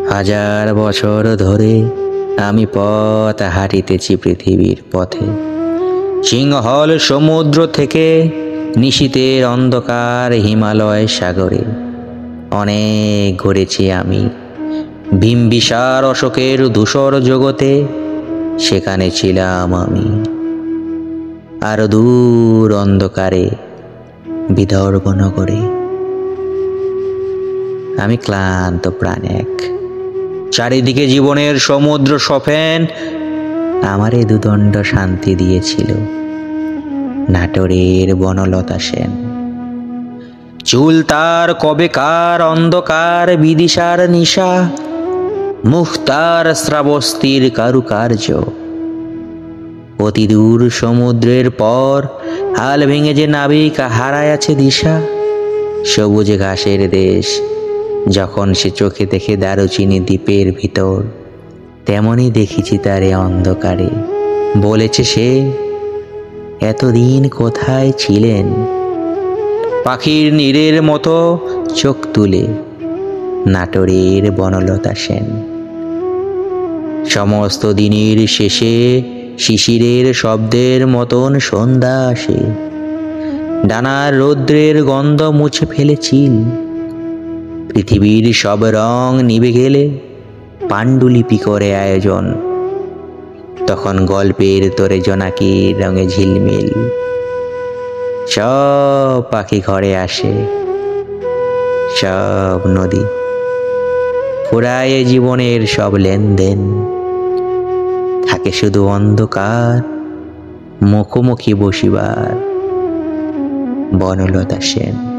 হাজার বছর ধরে আমি পথ হাঁটিতেছি পৃথিবীর পথে। সিংহল সমুদ্র থেকে নিশীথের অন্ধকার হিমালয় সাগরে অনেক ঘুরেছি আমি। বিম্বিসার অশোকের ধূসর জগতে সেখানে ছিলাম আমি। আর দূর অন্ধকারে বিদর্ভ নগরে আমি ক্লান্ত প্রাণ এক। চারিদিকে জীবনের সমুদ্র সফেন আমারে দুদণ্ড শান্তি দিয়েছিল নাটোরের বনলতা সেন। চুল তার কবেকার অন্ধকার বিদিশার নিশা, মুখ তার শ্রাবস্তির কারুকার্য। অতি দূর সমুদ্রের পর হাল ভেঙে যে নাবিক হারায় আছে দিশা। সবুজ ঘাসের দেশ যখন সে চোখে দেখে দারুচিনি দ্বীপের ভিতর, তেমনি দেখেছি তারে অন্ধকারে। বলেছে সে, এতদিন কোথায় ছিলেন? পাখির নীড়ের মতো চোখ তুলে নাটোরের বনলতা সেন। সমস্ত দিনের শেষে শিশিরের শব্দের মতন সন্ধ্যা আসে। ডানার রৌদ্রের গন্ধ মুছে ফেলে চিল। পৃথিবীর সব রং নিভে গেলে পাণ্ডুলিপি করে আয়োজন। তখন গল্পের তোরে জোনাকির রঙে ঝিলমিল। সব পাখি ঘরে আসে, সব নদী ফুরায় জীবনের সব লেনদেন। থাকে শুধু অন্ধকার মুখোমুখি বসিবার বনলতা সেন।